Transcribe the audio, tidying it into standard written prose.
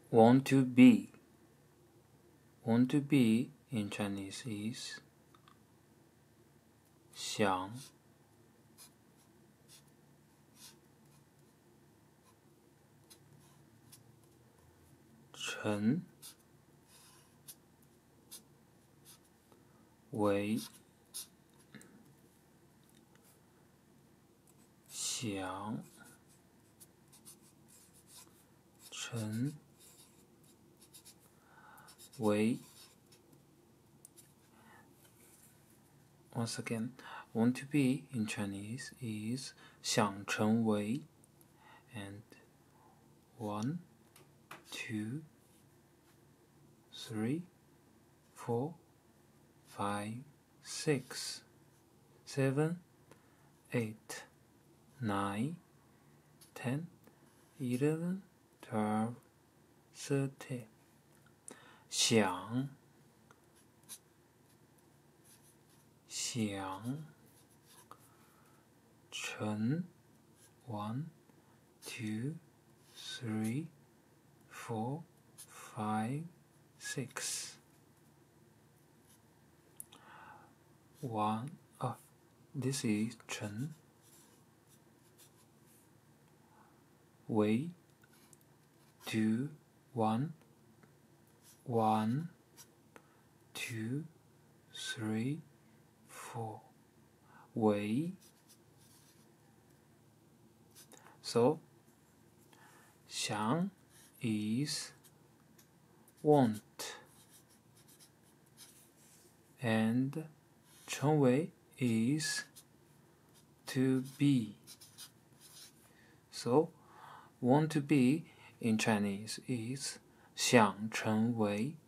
Want to be. Want to be in Chinese is 想成为想成为 Once again, want to be in Chinese is 想成为 and 1, 2, 3, 4, 5, 6, 7, 8, 9, 10, 11, 12, 13. 想成 1, 2, 3, 4, 5, 6. 1 this is 成为 2 1 1 2 3 4 为 so 想 is want and 成为 is to be. So, want to be in Chinese is 想成为